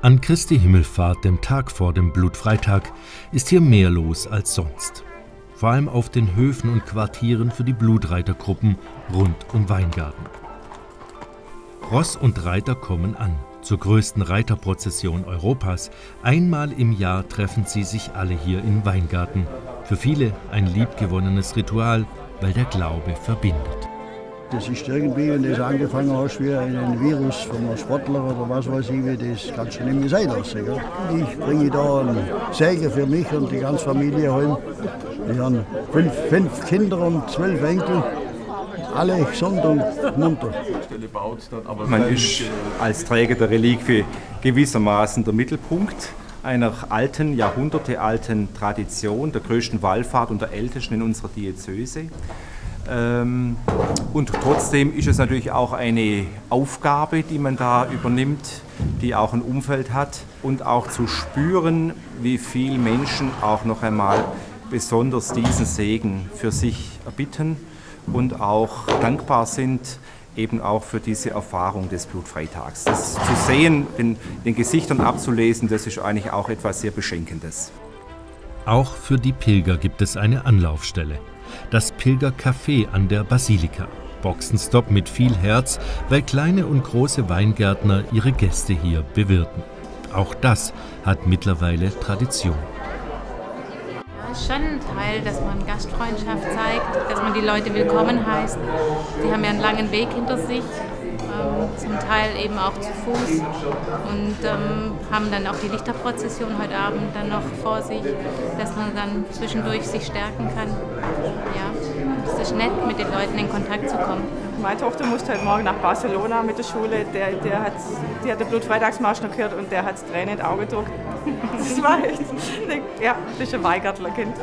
An Christi Himmelfahrt, dem Tag vor dem Blutfreitag, ist hier mehr los als sonst. Vor allem auf den Höfen und Quartieren für die Blutreitergruppen rund um Weingarten. Ross und Reiter kommen an, zur größten Reiterprozession Europas. Einmal im Jahr treffen sie sich alle hier in Weingarten. Für viele ein liebgewonnenes Ritual, weil der Glaube verbindet. Das ist irgendwie, wenn du angefangen hast wie ein Virus von einem Sportler oder was weiß ich, wie das kannst du nicht mehr sein lassen. Gell? Ich bringe da einen Segen für mich und die ganze Familie heim. Wir haben fünf Kinder und 12 Enkel, alle gesund und munter. Man ist als Träger der Reliquie gewissermaßen der Mittelpunkt einer alten, jahrhundertealten Tradition, der größten Wallfahrt und der ältesten in unserer Diözese. Und trotzdem ist es natürlich auch eine Aufgabe, die man da übernimmt, die auch ein Umfeld hat und auch zu spüren, wie viele Menschen auch noch einmal besonders diesen Segen für sich erbitten und auch dankbar sind, eben auch für diese Erfahrung des Blutfreitags. Das zu sehen, den Gesichtern abzulesen, das ist eigentlich auch etwas sehr Beschenkendes. Auch für die Pilger gibt es eine Anlaufstelle. Das Pilgercafé an der Basilika. Boxenstopp mit viel Herz, weil kleine und große Weingärtner ihre Gäste hier bewirten. Auch das hat mittlerweile Tradition. Ja, ist schon ein Teil, dass man Gastfreundschaft zeigt, dass man die Leute willkommen heißt. Die haben ja einen langen Weg hinter sich, zum Teil eben auch zu Fuß und haben dann auch die Lichterprozession heute Abend dann noch vor sich, dass man dann zwischendurch sich stärken kann. Ja, es ist nett, mit den Leuten in Kontakt zu kommen. Meine Tochter musste heute Morgen nach Barcelona mit der Schule. Die hat den Blutfreitagsmarsch noch gehört und der hat Tränen in die Augen gedruckt. Das war echt, ja, das ist ein Weingartlerkind.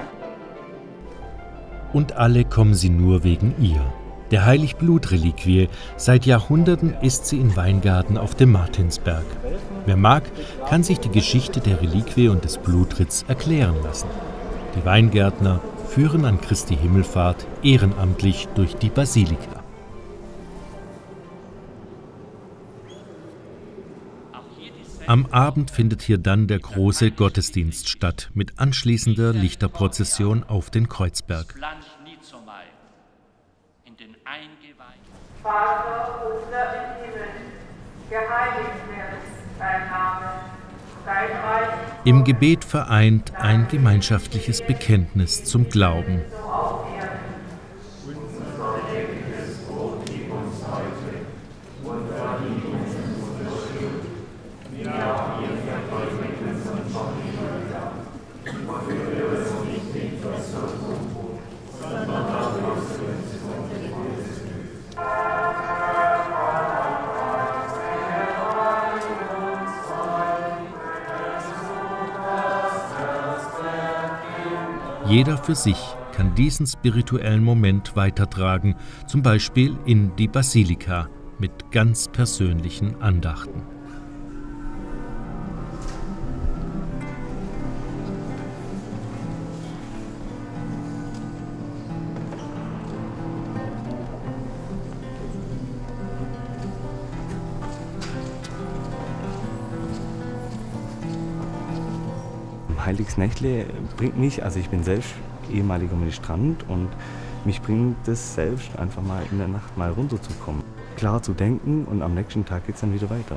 Und alle kommen sie nur wegen ihr. Der Heiligblut-Reliquie. Seit Jahrhunderten ist sie in Weingarten auf dem Martinsberg. Wer mag, kann sich die Geschichte der Reliquie und des Blutritts erklären lassen. Die Weingärtner führen an Christi Himmelfahrt ehrenamtlich durch die Basilika. Am Abend findet hier dann der große Gottesdienst statt, mit anschließender Lichterprozession auf den Kreuzberg. Vater unser im Himmel, geheiligt werde dein Name, dein Reich. Im Gebet vereint ein gemeinschaftliches Bekenntnis zum Glauben. Jeder für sich kann diesen spirituellen Moment weitertragen, zum Beispiel in die Basilika mit ganz persönlichen Andachten. Heiliges Nächtle bringt mich, also ich bin selbst ehemaliger Ministrant und mich bringt das selbst einfach mal in der Nacht mal runterzukommen. Klar zu denken und am nächsten Tag geht es dann wieder weiter.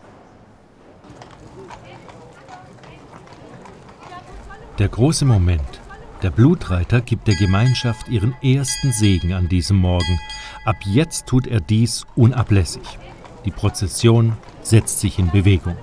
Der große Moment. Der Blutreiter gibt der Gemeinschaft ihren ersten Segen an diesem Morgen. Ab jetzt tut er dies unablässig. Die Prozession setzt sich in Bewegung.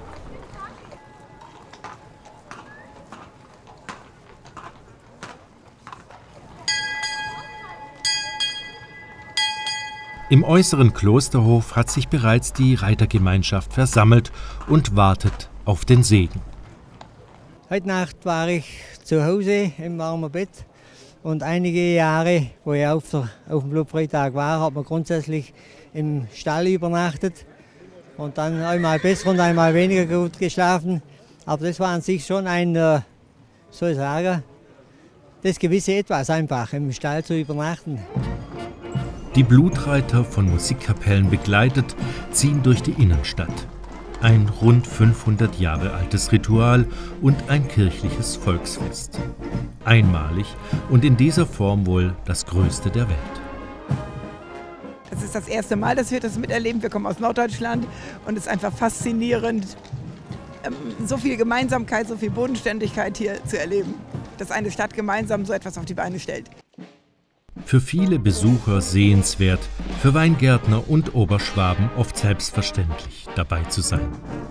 Im äußeren Klosterhof hat sich bereits die Reitergemeinschaft versammelt und wartet auf den Segen. Heute Nacht war ich zu Hause im warmen Bett und einige Jahre, wo ich auf dem Blutfreitag war, hat man grundsätzlich im Stall übernachtet und dann einmal besser und einmal weniger gut geschlafen. Aber das war an sich schon ein, soll ich sagen, das gewisse Etwas einfach, im Stall zu übernachten. Die Blutreiter, von Musikkapellen begleitet, ziehen durch die Innenstadt. Ein rund 500 Jahre altes Ritual und ein kirchliches Volksfest. Einmalig und in dieser Form wohl das größte der Welt. Es ist das erste Mal, dass wir das miterleben. Wir kommen aus Norddeutschland und es ist einfach faszinierend, so viel Gemeinsamkeit, so viel Bodenständigkeit hier zu erleben, dass eine Stadt gemeinsam so etwas auf die Beine stellt. Für viele Besucher sehenswert, für Weingärtner und Oberschwaben oft selbstverständlich, dabei zu sein.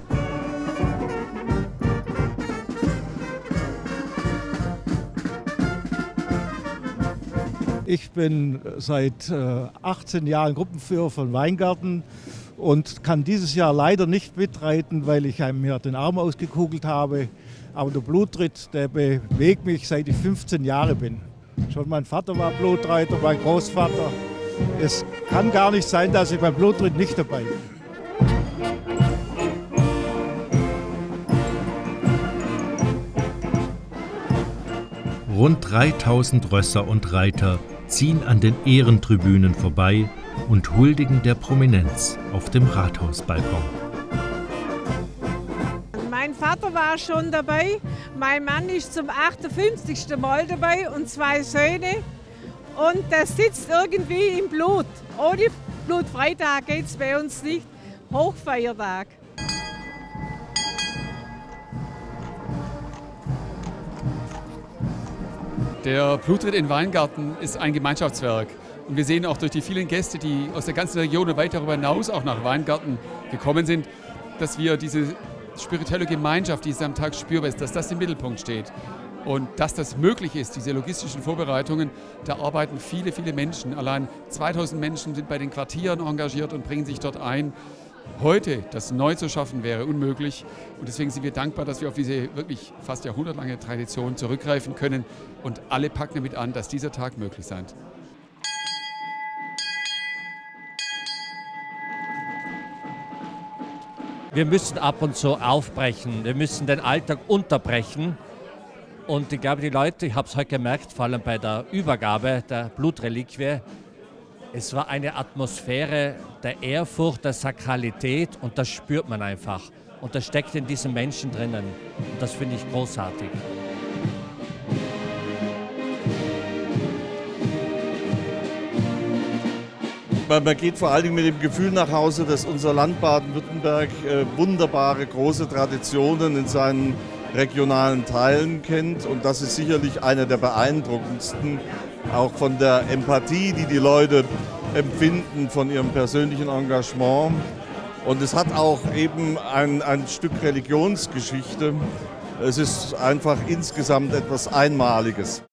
Ich bin seit 18 Jahren Gruppenführer von Weingarten und kann dieses Jahr leider nicht mitreiten, weil ich mir den Arm ausgekugelt habe. Aber der Blutritt, der bewegt mich, seit ich 15 Jahre bin. Schon mein Vater war Blutreiter, mein Großvater. Es kann gar nicht sein, dass ich beim Blutritt nicht dabei bin. Rund 3000 Rösser und Reiter ziehen an den Ehrentribünen vorbei und huldigen der Prominenz auf dem Rathausbalkon. Mein Vater war schon dabei, mein Mann ist zum 58. Mal dabei und 2 Söhne. Und das sitzt irgendwie im Blut. Ohne Blutfreitag geht es bei uns nicht. Hochfeiertag. Der Blutritt in Weingarten ist ein Gemeinschaftswerk. Und wir sehen auch durch die vielen Gäste, die aus der ganzen Region und weit darüber hinaus auch nach Weingarten gekommen sind, dass wir diese spirituelle Gemeinschaft, die es am Tag spürbar ist, dass das im Mittelpunkt steht. Und dass das möglich ist, diese logistischen Vorbereitungen, da arbeiten viele, viele Menschen. Allein 2000 Menschen sind bei den Quartieren engagiert und bringen sich dort ein. Heute das neu zu schaffen, wäre unmöglich. Und deswegen sind wir dankbar, dass wir auf diese wirklich fast jahrhundertlange Tradition zurückgreifen können. Und alle packen damit an, dass dieser Tag möglich sein. Wir müssen ab und zu aufbrechen. Wir müssen den Alltag unterbrechen. Und ich glaube, die Leute, ich habe es heute gemerkt, vor allem bei der Übergabe der Blutreliquie, es war eine Atmosphäre der Ehrfurcht, der Sakralität und das spürt man einfach. Und das steckt in diesen Menschen drinnen. Und das finde ich großartig. Man geht vor allen Dingen mit dem Gefühl nach Hause, dass unser Land Baden-Württemberg wunderbare, große Traditionen in seinen regionalen Teilen kennt. Und das ist sicherlich einer der beeindruckendsten, auch von der Empathie, die die Leute empfinden, von ihrem persönlichen Engagement. Und es hat auch eben ein Stück Religionsgeschichte. Es ist einfach insgesamt etwas Einmaliges.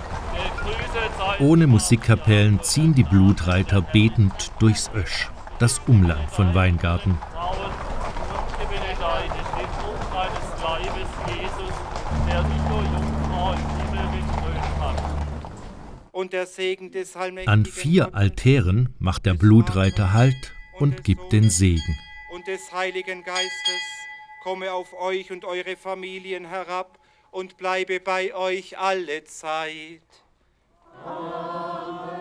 Ohne Musikkapellen ziehen die Blutreiter betend durchs Ösch, das Umland von Weingarten. Und der Segen des An 4 Altären macht der Blutreiter Halt und gibt den Segen. Und des Heiligen Geistes komme auf euch und eure Familien herab und bleibe bei euch alle Zeit. Amen.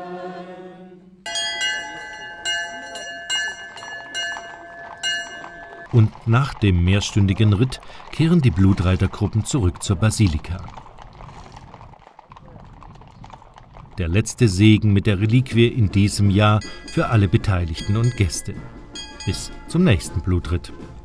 Und nach dem mehrstündigen Ritt kehren die Blutreitergruppen zurück zur Basilika. Der letzte Segen mit der Reliquie in diesem Jahr für alle Beteiligten und Gäste. Bis zum nächsten Blutritt.